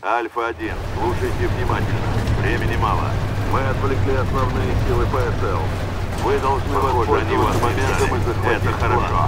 Альфа-1, слушайте внимательно. Времени мало. Мы отвлекли основные силы ПСЛ. Вы должны воспользоваться моментом и захватить. Это хорошо.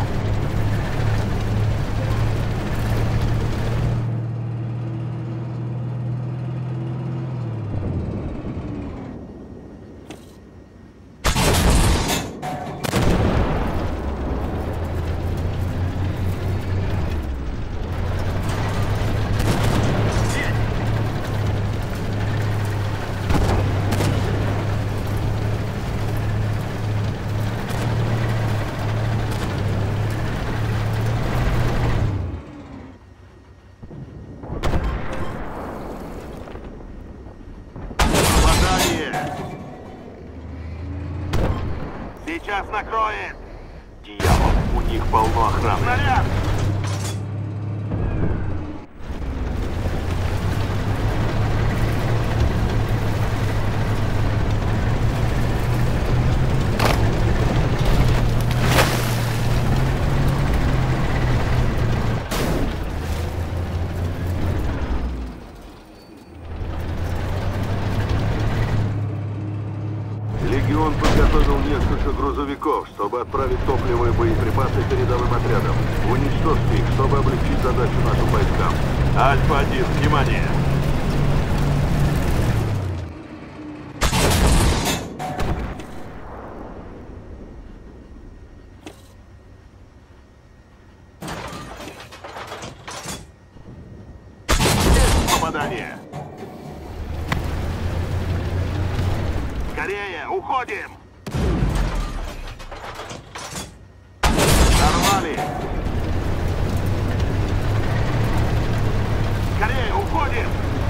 Сейчас накроет! Дьявол, у них полно охраны. Снаряд! Легион подготовил несколько грузовиков, чтобы отправить топливо и боеприпасы передовым отрядам. Уничтожьте их, чтобы облегчить задачу нашим войскам. Альфа-1, внимание! Есть попадание! Скорее, уходим! Сорвали! Скорее, уходим!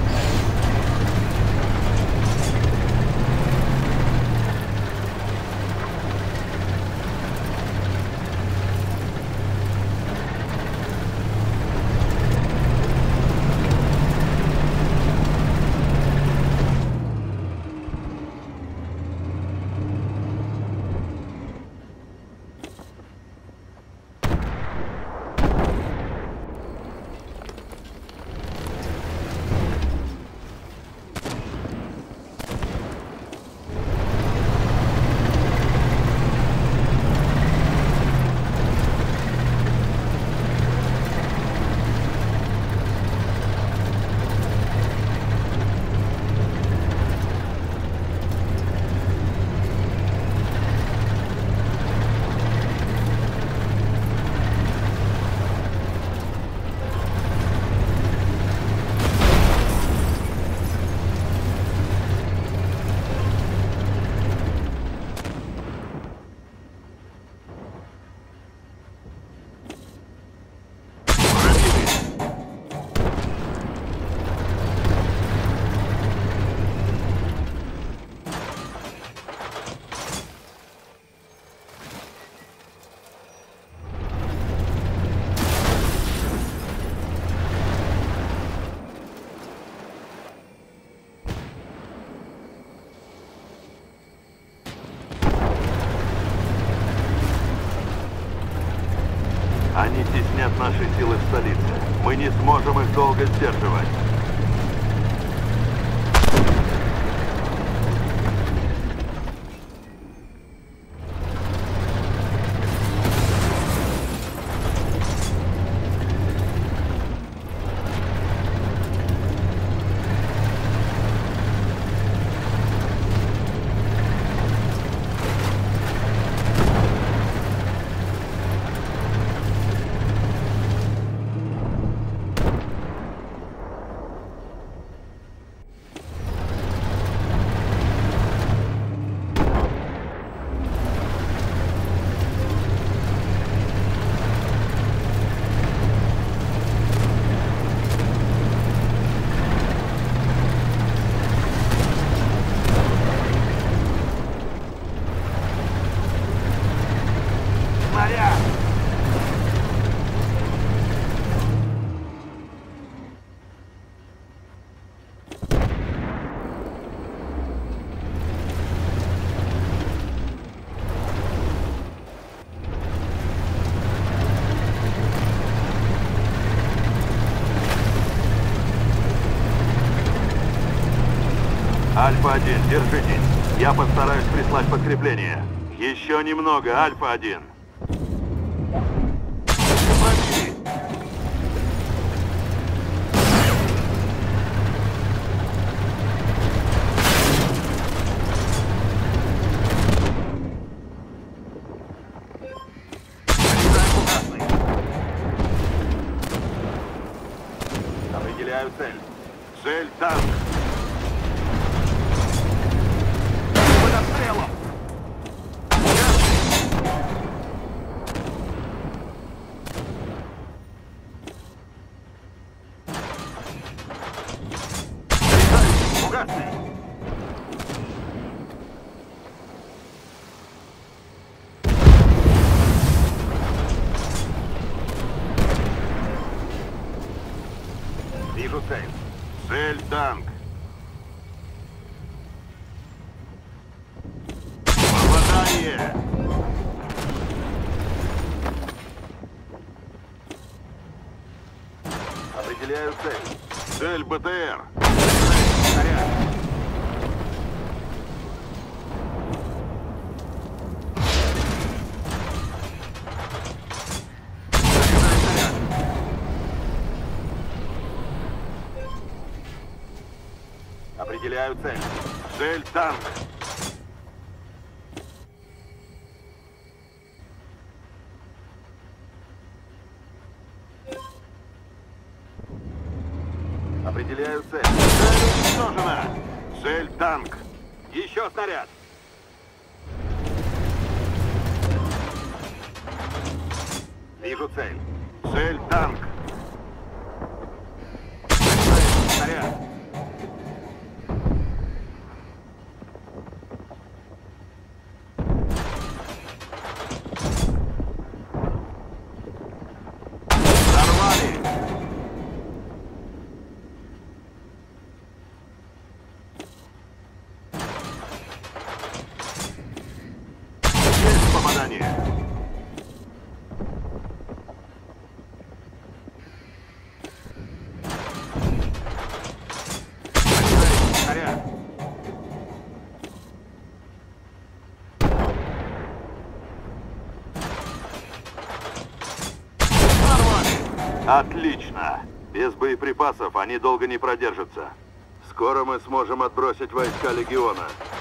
Они теснят наши силы в столице. Мы не сможем их долго сдерживать. Альфа-1, держитесь. Я постараюсь прислать подкрепление. Еще немного, Альфа-1. Пробили. Определяю цель. Цель танк. Под обстрелом. Угасный. Вижу цель. Цель танк. Попадание. Определяю цель. Цель БТР. Снаряд. Заряжаю снаряд. Определяю цель. Цель танк. Определяю цель. Цель уничтожена. Цель танк. Еще снаряд. Вижу цель. Цель танк. Снаряд. Взорвали. Есть попадание. Снаряд. Отлично. Без боеприпасов они долго не продержатся. Скоро мы сможем отбросить войска Легиона.